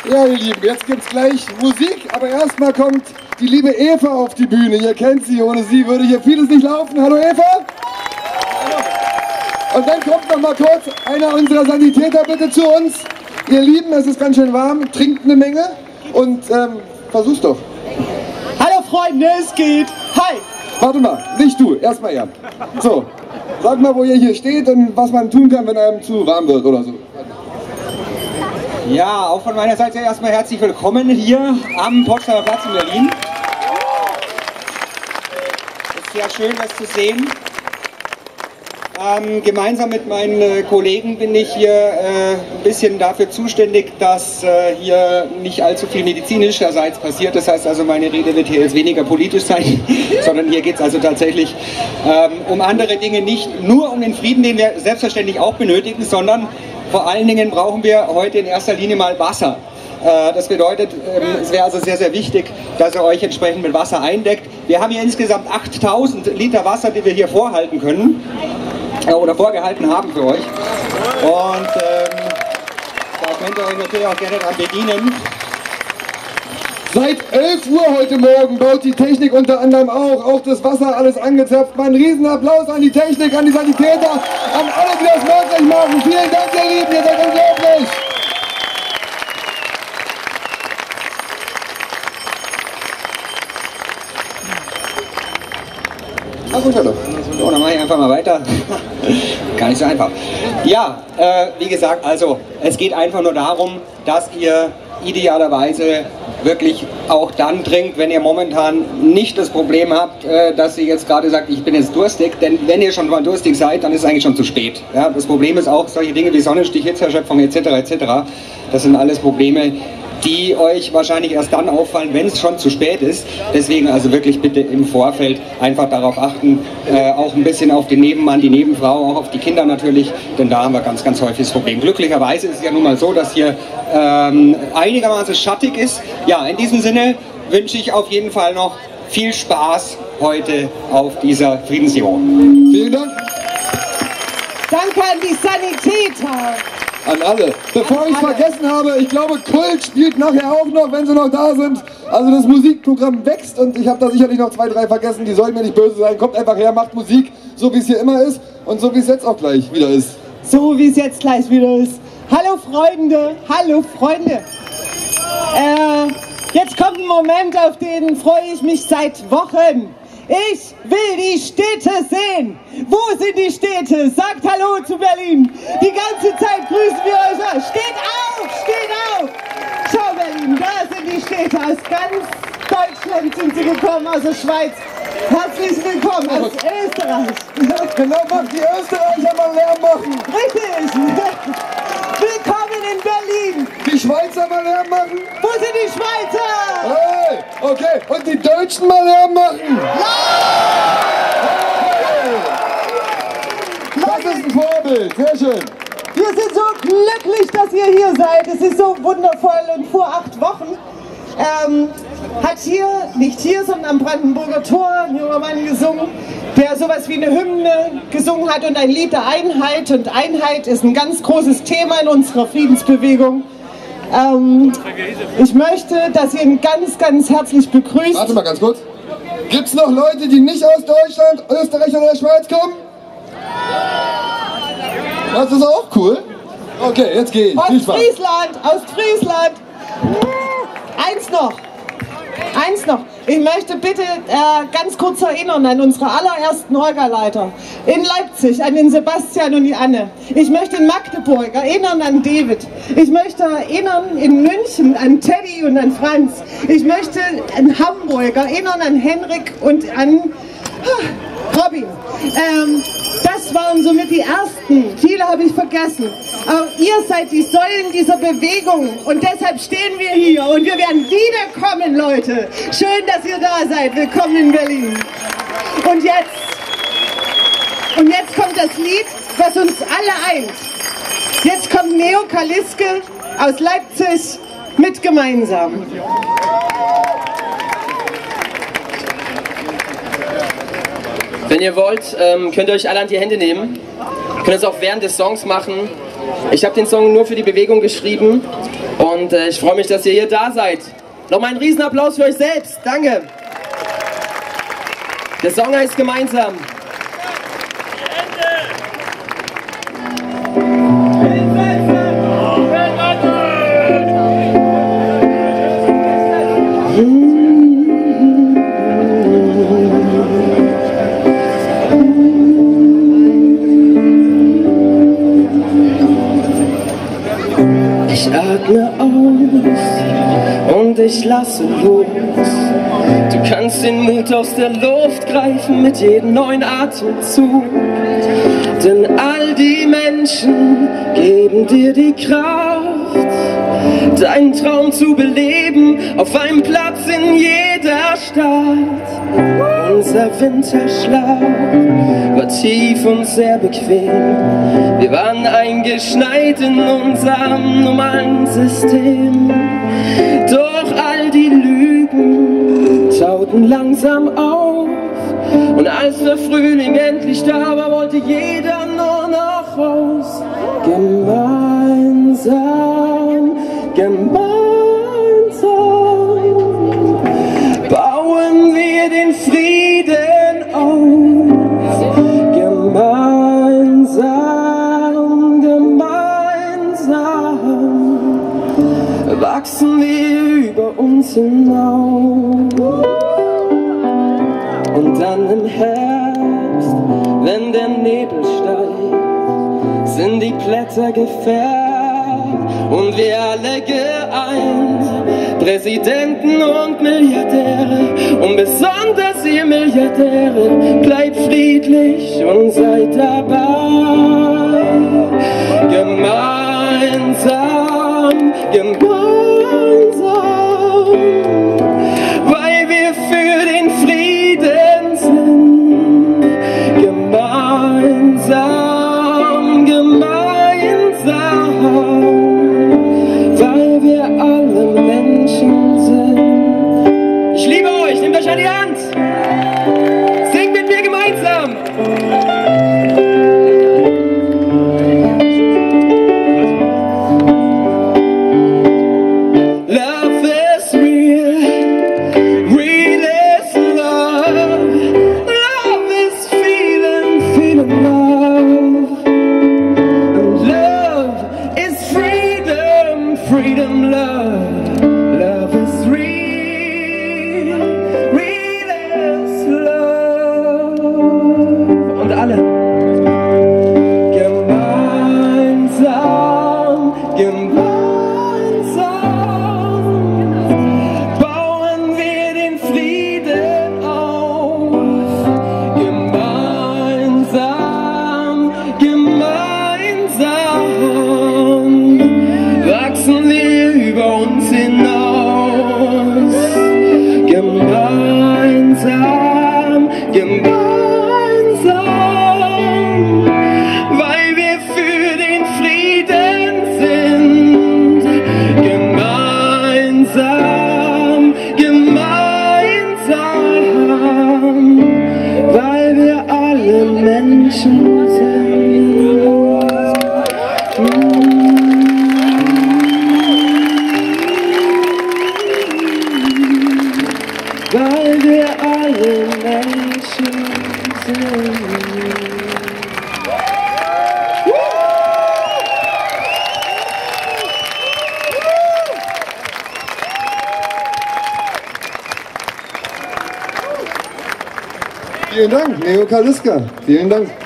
Ja, ihr Lieben, jetzt gibt's gleich Musik, aber erstmal kommt die liebe Eva auf die Bühne. Ihr kennt sie, ohne sie würde hier vieles nicht laufen. Hallo Eva! Und dann kommt noch mal kurz einer unserer Sanitäter bitte zu uns. Ihr Lieben, es ist ganz schön warm, trinkt eine Menge und versuch's doch. Hallo Freunde, es geht. Hi! Warte mal, nicht du, erstmal er. So, sag mal, wo ihr hier steht und was man tun kann, wenn einem zu warm wird oder so. Ja, auch von meiner Seite erstmal herzlich willkommen hier am Potsdamer Platz in Berlin. Es ist sehr schön, das zu sehen. Gemeinsam mit meinen Kollegen bin ich hier ein bisschen dafür zuständig, dass hier nicht allzu viel medizinischerseits passiert. Das heißt also, meine Rede wird hier jetzt weniger politisch sein, sondern hier geht es also tatsächlich um andere Dinge, nicht nur um den Frieden, den wir selbstverständlich auch benötigen, sondern vor allen Dingen brauchen wir heute in erster Linie mal Wasser. Das bedeutet, es wäre also sehr, sehr wichtig, dass ihr euch entsprechend mit Wasser eindeckt. Wir haben hier insgesamt 8000 Liter Wasser, die wir hier vorhalten können oder vorgehalten haben für euch. Und da könnt ihr euch natürlich auch gerne dran bedienen. Seit 11 Uhr heute Morgen baut die Technik unter anderem auch das Wasser, alles angezapft. Mal einen riesen Applaus an die Technik, an die Sanitäter, an alle, die das möglich machen. Vielen Dank, ihr Lieben, ihr seid unglaublich. Na gut, hallo. So, dann mache ich einfach mal weiter. Gar nicht so einfach. Ja, wie gesagt, also es geht einfach nur darum, dass ihr idealerweise wirklich auch dann trinkt, wenn ihr momentan nicht das Problem habt, dass ihr jetzt gerade sagt, ich bin jetzt durstig, denn wenn ihr schon mal durstig seid, dann ist es eigentlich schon zu spät. Ja, das Problem ist auch solche Dinge wie Sonnenstich, Hitzerschöpfung etc. etc. Das sind alles Probleme, die euch wahrscheinlich erst dann auffallen, wenn es schon zu spät ist. Deswegen also wirklich bitte im Vorfeld einfach darauf achten, auch ein bisschen auf den Nebenmann, die Nebenfrau, auch auf die Kinder natürlich, denn da haben wir ganz, ganz häufig das Problem. Glücklicherweise ist es ja nun mal so, dass hier einigermaßen schattig ist. Ja, in diesem Sinne wünsche ich auf jeden Fall noch viel Spaß heute auf dieser Friedensdemo. Vielen Dank. Danke an die Sanitäter. An alle. Bevor ich es vergessen habe, ich glaube, Kult spielt nachher auch noch, wenn sie noch da sind. Also das Musikprogramm wächst und ich habe da sicherlich noch 2, 3 vergessen, die sollen mir nicht böse sein. Kommt einfach her, macht Musik, so wie es hier immer ist und so wie es jetzt auch gleich wieder ist. So wie es jetzt gleich wieder ist. Hallo Freunde, hallo Freunde. Jetzt kommt ein Moment, auf den freue ich mich seit Wochen. Ich will die Städte sehen. Wo sind die Städte? Sagt Hallo zu Berlin. Die ganze Zeit grüßen wir euch. Steht auf, steht auf. Schau Berlin, da sind die Städte. Aus ganz Deutschland sind sie gekommen, aus der Schweiz. Herzlich willkommen aus Österreich. Genau, was die Österreicher mal Lärm machen. Richtig. Willkommen in Berlin. Die Schweizer mal Lärm machen. Wo sind die Schweizer? Hey, okay. Und die Deutschen mal Lärm machen. Das ist ein Vorbild, sehr schön. Wir sind so glücklich, dass ihr hier seid. Es ist so wundervoll. Und vor 8 Wochen hat hier, nicht hier, sondern am Brandenburger Tor ein junger Mann gesungen, der sowas wie eine Hymne gesungen hat und ein Lied der Einheit. Und Einheit ist ein ganz großes Thema in unserer Friedensbewegung. Ich möchte, dass ihr ihn ganz, ganz herzlich begrüßt. Warte mal ganz kurz. Gibt es noch Leute, die nicht aus Deutschland, Österreich oder der Schweiz kommen? Das ist auch cool. Okay, jetzt geht's. Ostfriesland, Ostfriesland. Eins noch. Ich möchte bitte ganz kurz erinnern an unsere allerersten Orga-Leiter in Leipzig, an den Sebastian und die Anne. Ich möchte in Magdeburg erinnern an David. Ich möchte erinnern in München an Teddy und an Franz. Ich möchte in Hamburg erinnern an Henrik und an Robin. Das waren somit die ersten. Viele habe ich vergessen. Aber ihr seid die Säulen dieser Bewegung und deshalb stehen wir hier und wir werden wiederkommen, Leute. Schön, dass ihr da seid. Willkommen in Berlin. Und jetzt kommt das Lied, was uns alle eint. Jetzt kommt Neo Kaliske aus Leipzig mit Gemeinsam. Wenn ihr wollt, könnt ihr euch alle an die Hände nehmen. Könnt es auch während des Songs machen. Ich habe den Song nur für die Bewegung geschrieben und und ich freue mich, dass ihr hier da seid. Nochmal einen Riesenapplaus für euch selbst. Danke. Der Song heißt Gemeinsam. Ich atme aus und ich lasse los. Du kannst den Mut aus der Luft greifen mit jedem neuen Atemzug. Denn all die Menschen geben dir die Kraft, deinen Traum zu beleben, auf einem Platz in jeder Stadt. Unser Winterschlaf war tief und sehr bequem. Wir waren eingeschneit in unserem normalen System. Doch all die Lügen tauten langsam auf. Und als der Frühling endlich da war, wollte jeder nur noch raus. Gemeinsam, gemeinsam bauen wir den Frieden auf. Gemeinsam, gemeinsam wachsen wir über uns hinaus. Und dann im Herbst, wenn der Nebel steigt, sind die Blätter gefärbt und wir alle geeint. Präsidenten und Milliardäre und besonders ihr Milliardäre, bleibt friedlich und seid dabei. Gemeinsam, gemeinsam, weil wir für den Frieden sind. Gemeinsam, gemeinsam, weil wir alle Menschen sind. Ich liebe euch, nehmt euch an die Hand. Singt mit mir gemeinsam. Freedom, love, love is real, real is love. Und alle. Gemeinsam, gemeinsam bauen wir den Frieden auf. Gemeinsam, gemeinsam wachsen wir über uns hinaus. Gemeinsam, gemeinsam, weil wir für den Frieden sind. Gemeinsam, gemeinsam, weil wir alle Menschen sind. Weil wir alle Menschen sind. Vielen Dank, Leo Kaliska. Vielen Dank.